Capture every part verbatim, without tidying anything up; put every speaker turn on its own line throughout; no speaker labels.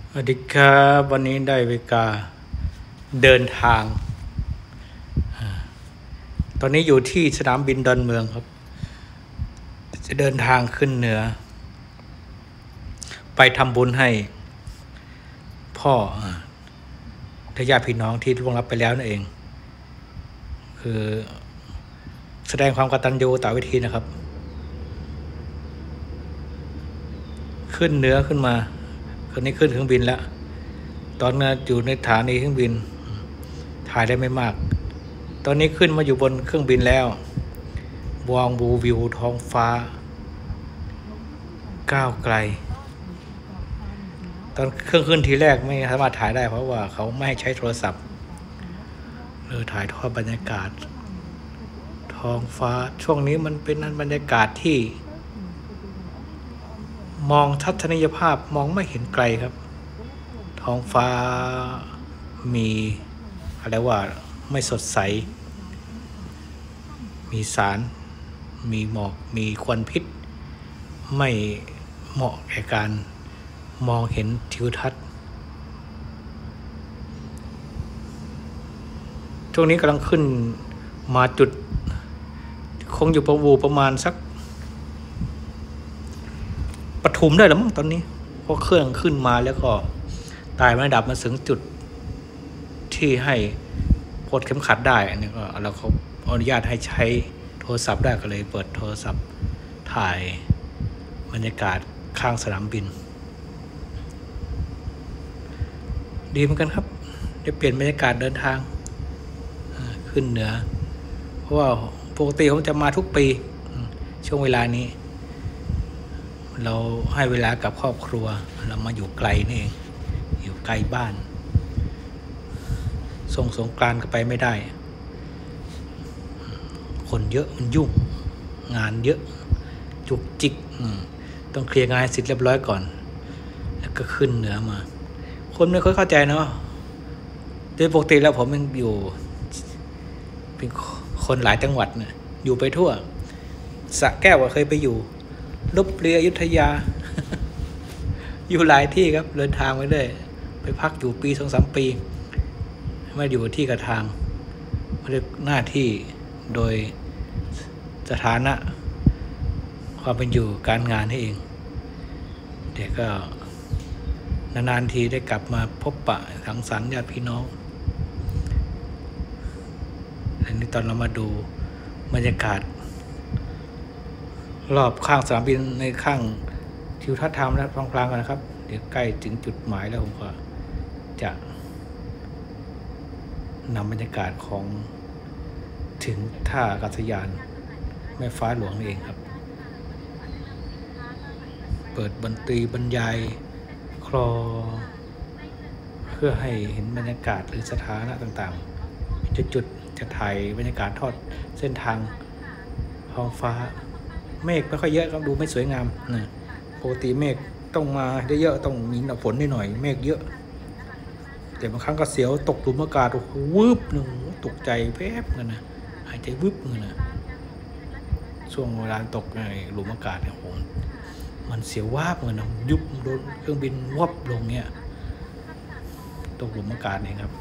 สวัสดีครับวันนี้ได้เวลาเดินทางตอนนี้อยู่ที่สนามบินดอนเมืองครับจะเดินทางขึ้นเหนือไปทำบุญให้พ่อและญาติพี่น้องที่ล่วงลับไปแล้วนั่นเองคือแสดงความกตัญญูต่อวิธีนะครับขึ้นเหนือขึ้นมาคนนี้ขึ้นเครื่องบินแล้วตอนนั้นอยู่ในสถานีเครื่องบินถ่ายได้ไม่มากตอนนี้ขึ้นมาอยู่บนเครื่องบินแล้วมองดูวิวท้องฟ้าก้าวไกลตอนเครื่องขึ้นทีแรกไม่สามารถถ่ายได้เพราะว่าเขาไม่ให้ใช้โทรศัพท์เลยถ่ายทอดบรรยากาศท้องฟ้าช่วงนี้มันเป็นนั้นบรรยากาศที่มองทัศนียภาพมองไม่เห็นไกลครับท้องฟ้ามีอะไรว่าไม่สดใสมีสารมีหมอกมีควันพิษไม่เหมาะแก่การมองเห็นทิวทัศน์ช่วงนี้กำลังขึ้นมาจุดคงอยู่ประวูประมาณสักปทุมได้แล้วมั้งตอนนี้เพราะเครื่องขึ้นมาแล้วก็ตายระดับมาถึงจุดที่ให้ปลดเข็มขัดได้นี่ก็เราเขาอนุญาตให้ใช้โทรศัพท์ได้ก็เลยเปิดโทรศัพท์ถ่ายบรรยากาศข้างสนามบินดีเหมือนกันครับได้เปลี่ยนบรรยากาศเดินทางขึ้นเหนือเพราะว่าปกติผมจะมาทุกปีช่วงเวลานี้เราให้เวลากับครอบครัวเรามาอยู่ไกลนี่เองอยู่ไกลบ้านส่งสงกรานต์ก็ไปไม่ได้คนเยอะมันยุ่งงานเยอะจุกจิกต้องเคลียร์งานให้เสร็จเรียบร้อยก่อนแล้วก็ขึ้นเหนือมาคนไม่ค่อยเข้าใจเนาะโดยปกติแล้วผมยังอยู่เป็นคนหลายจังหวัดเนี่ยอยู่ไปทั่วสระแก้วก็เคยไปอยู่ลพบุรีอยุธยา อยู่หลายที่ครับเดินทางไปเรื่อยไปพักอยู่ปีสองสามปีไม่อยู่ที่กระทางไม่ได้หน้าที่โดยสถานะความเป็นอยู่การงานให้เองเด็กก็นานๆทีได้กลับมาพบปะสังสรรค์ญาติพี่น้องอันนี้ตอนเรามาดูบรรยากาศรอบข้างสนามบินในข้างทิวทัศน์ทางและพลางๆกันนะครับเดี๋ยวใกล้ถึงจุดหมายแล้วผมก็จะนำบรรยากาศของถึงท่าอากาศยานแม่ฟ้าหลวงนี่เองครับเปิดดนตรีบรรยายคลอเพื่อให้เห็นบรรยากาศหรือสถานะต่างๆจุดๆจะถ่ายบรรยากาศทอดเส้นทางท้องฟ้าเมฆไม่ค่อยเยอะก็ดูไม่สวยงามนะปกติเมฆต้องมาได้เยอะต้องมีฝนนิดหน่อยเมฆเยอะแต่บางครั้งก็เสียวตกหลุมอากาศโอ้โหวืบหนึ่งตกใจแป๊บเงี้ยนะหายใจวืบเงี้ยนะช่วงเวลาตกในหลุมอากาศเนี่ยโหมันเสียววาบเงี้ยนะยุบโดนเครื่องบินวับลงเงี้ยตกหลุมอากาศเองครับ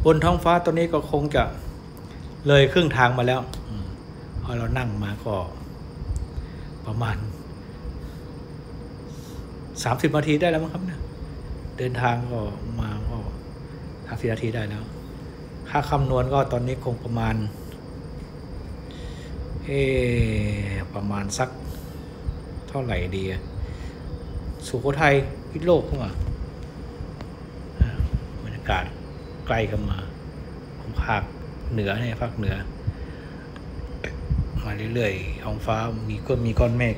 บนท้องฟ้าตัวนี้ก็คงจะเลยครึ่งทางมาแล้วพอเรานั่งมาก็ประมาณสามสิบนาทีได้แล้วมั้งครับเนี่ยเดินทางก็มาก็สามสิบนาทีได้แล้วค่าคำนวณก็ตอนนี้คงประมาณเอประมาณสักเท่าไหร่ดีสุโขทัยพิษโลกเข้ามาบรรยากาศใกล้กันมาของภาคเหนือเนี่ยภาคเหนือมาเรื่อยๆท้องฟ้ามีก็มีก้อนเมฆ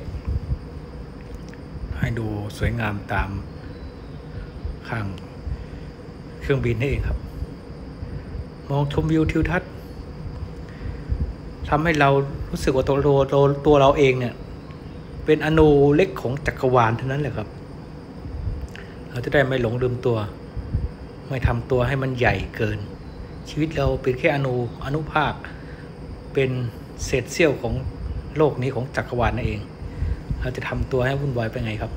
ให้ดูสวยงามตามข้างเครื่องบินนี่เองครับมองชมวิวทิวทัศน์ทำให้เรารู้สึกว่าตัวตัวตัวตัวเราเองเนี่ยเป็นอนูเล็กของจักรวาลเท่านั้นแหละครับเราจะได้ไม่หลงลืมตัวไม่ทำตัวให้มันใหญ่เกินชีวิตเราเป็นแค่อนูอนุภาคเป็นเศษเสี้ยวของโลกนี้ของจักรวาลนั่นเองเราจะทำตัวให้วุ่นวายไปไงครับ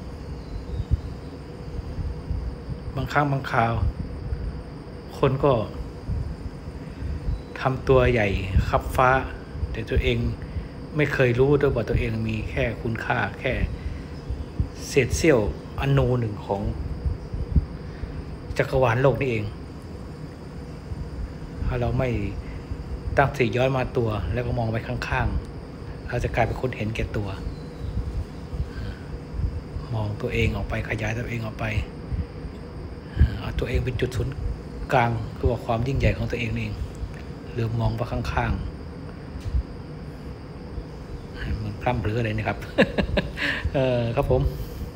บางครั้งบางคราวคนก็ทำตัวใหญ่ขับฟ้าแต่ตัวเองไม่เคยรู้ด้วยว่าตัวเองมีแค่คุณค่าแค่เศษเสี้ยวอนูหนึ่งของจักรวาลโลกนี้เองถ้าเราไม่ตั้งสติย้อนมาตัวแล้วก็มองไปข้างๆเราจะกลายเป็นคนเห็นแก่ตัวมองตัวเองออกไปขยายตัวเองออกไปเอาตัวเองเป็นจุดศูนย์กลางคือว่าความยิ่งใหญ่ของตัวเองเองลืมมองไปข้างๆมันพร่ำเพรื่อเลยนะครับ เออครับผม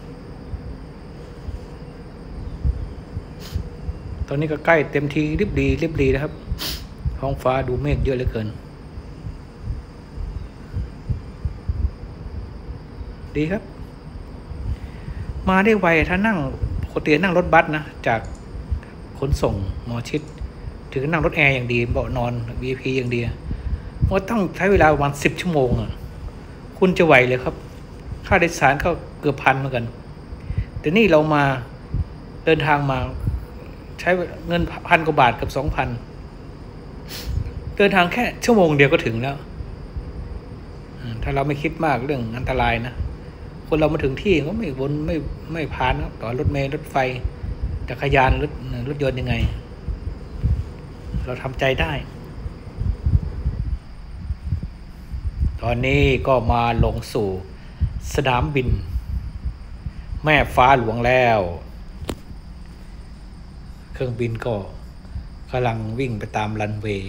ตอนนี้ก็ใกล้เต็มทีริบดีริบดีนะครับท้องฟ้าดูเมฆเยอะเหลือเกินดีครับมาได้ไวถ้านั่งปกตินั่งรถบัสนะจากขนส่งหมอชิดถึงนั่งรถแอร์อย่างดีเบาะนอน วี ไอ พี อย่างดีว่าต้องใช้เวลาประมาณสิบชั่วโมงอ่ะคุณจะไหวเลยครับค่าโดยสารก็เกือบพันเหมือนกันแต่นี่เรามาเดินทางมาใช้เงินพันกว่าบาทกับสองพันเดินทางแค่ชั่วโมงเดียวก็ถึงแล้วถ้าเราไม่คิดมากเรื่องอันตรายนะคนเรามาถึงที่ก็ไม่วนไม่ไม่ผ่านต่อรถเมล์รถไฟจักรยานรถรถยนต์ยังไงเราทำใจได้ตอนนี้ก็มาลงสู่สนามบินแม่ฟ้าหลวงแล้วเครื่องบินก็กำลังวิ่งไปตามรันเวย์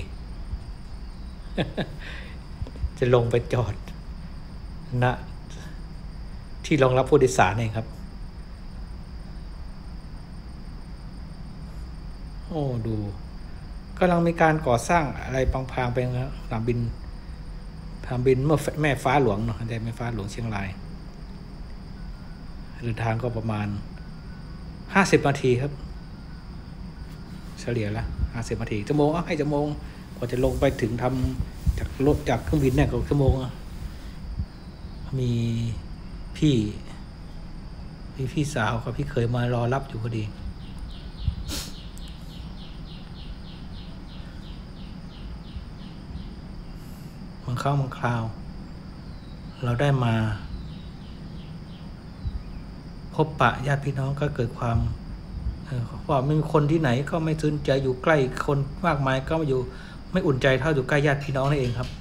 จะลงไปจอดณที่รองรับผู้โดยสารเองครับโอ้ดูกำลังมีการก่อสร้างอะไรพังๆไปนะสนามบินสนามบินเมื่อแม่ฟ้าหลวงเนาะแต่แม่ฟ้าหลวงเชียงรายเดินทางก็ประมาณห้าสิบนาทีครับเฉลี่ยละห้าสิบนาทีชั่วโมงอ่ะให้ชั่วโมงกว่าจะลงไปถึงทำจากรถจากเครื่องบินเนี่ยก็ชั่วโมงอ่ะมีพี่พี่พี่สาวกับพี่เคยมารอรับอยู่พอดีบางครั้งบางคราวเราได้มาพบปะญาติพี่น้องก็เกิดความว่าไม่มีคนที่ไหนก็ไม่สนใจอยู่ใกล้คนมากมายก็มาอยู่ไม่อุ่นใจเท่าอยู่ใกล้ญาติพี่น้องนั่นเองครับ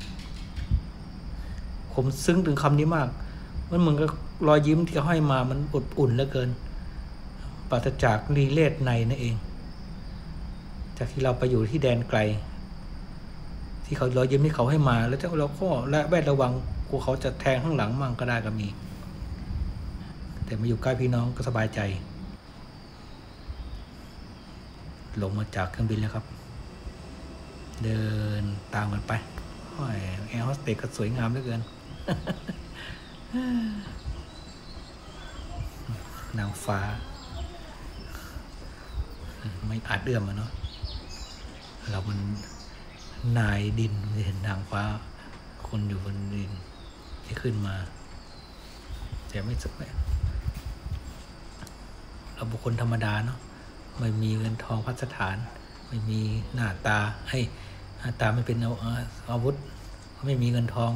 ผมซึ้งถึงคำนี้มากมันเหมือนกับรอยยิ้มที่เขาให้มามันอบอุ่นเหลือเกินปราศจากรีเลศในนั่นเองจากที่เราไปอยู่ที่แดนไกลที่เขารอยยิ้มที่เขาให้มาแล้วเราก็และแวดระวังกลัวเขาจะแทงข้างหลังมั่งก็ได้ก็มีแต่มาอยู่ใกล้พี่น้องก็สบายใจลงมาจากเครื่องบินแล้วครับเดินตามกันไปโอ้ยแอร์โฮสเตสก็สวยงามเหลือเกิน นางฟ้าไม่อาจเอื้อมอ่ะเนาะเรามันนายดินเห็นนางฟ้าคนอยู่บนดินที่ขึ้นมาแต่ไม่สวยเราบุคคลธรรมดาเนาะไม่มีเงินทองพัสถานไม่มีหน้าตาให้หน้าตาไม่เป็นอาวุธไม่มีเงินทอง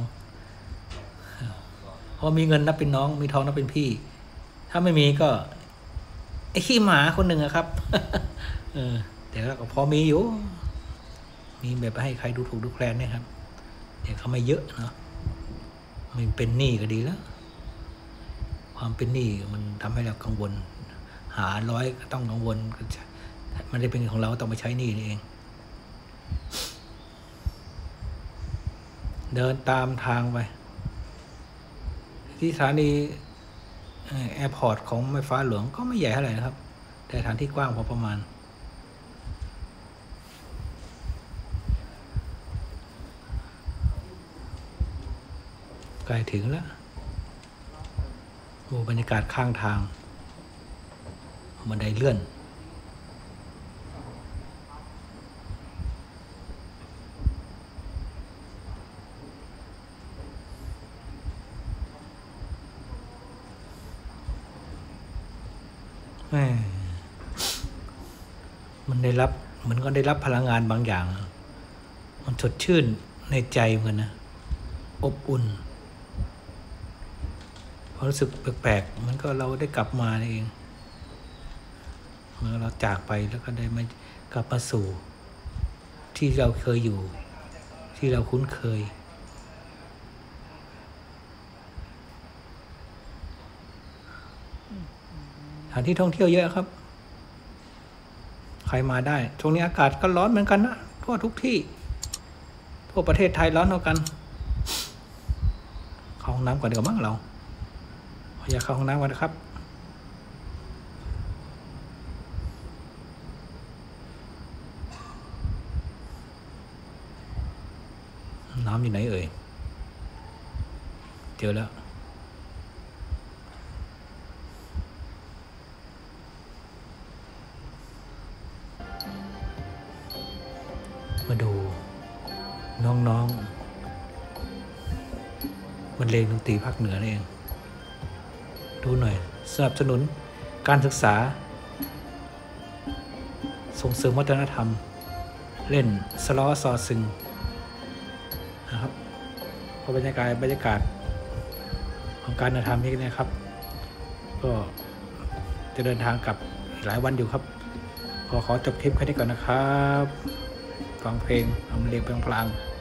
พอมีเงินนับเป็นน้องมีทองนับเป็นพี่ ถ้าไม่มีก็ไอ้ขี้หมาคนหนึ่งอะครับ เออแต่ก็พอมีอยู่มีแบบให้ใครดูถูกดูแคลนเนี่ยครับเดี๋ยวเขาไม่เยอะเนาะไม่เป็นหนี้ก็ดีแล้วความเป็นหนี้มันทำให้เรากังวลหาร้อยก็ต้องกังวลมันได้เป็นของเราต้องไปใช้หนี้นี่เองเดินตามทางไปที่สถานีแอร์พอร์ตของแม่ฟ้าหลวงก็ไม่ใหญ่เท่าไหร่นะครับแต่สถานที่กว้างพอประมาณใกล้ถึงแล้วโอ้บรรยากาศข้างทางบันไดเลื่อนมันได้รับเหมือนก็ได้รับพลังงานบางอย่างมันสดชื่นในใจเหมือนนะอบอุ่นพอรู้สึกแปลกๆมันก็เราได้กลับมาเองเมื่อเราจากไปแล้วก็ได้มากลับมาสู่ที่เราเคยอยู่ที่เราคุ้นเคยสถานที่ท่องเที่ยวเยอะครับใครมาได้ช่วงนี้อากาศก็ร้อนเหมือนกันนะทั่วทุกที่ทั่วประเทศไทยร้อนเท่ากันเข้าห้องน้ำก่อนเดี๋ยวมั้งเราอยากเข้าห้องน้ำกันนะครับน้ำอยู่ไหนเอ่ยเจอแล้วมาดูน้องๆบรรเลงดนตรีภาคเหนือนี่เองดูหน่อยสนับสนุนการศึกษาส่งเสริมวัฒนธรรมเล่นสล้อซอซึงนะครับพอบรรยากาศบรรยากาศของการทำนี้นะครับก็จะเดินทางกลับหลายวันอยู่ครับขอขอจบคลิปแค่นี้ก่อนนะครับฟังเพลงทำเรียงเพลงพลัง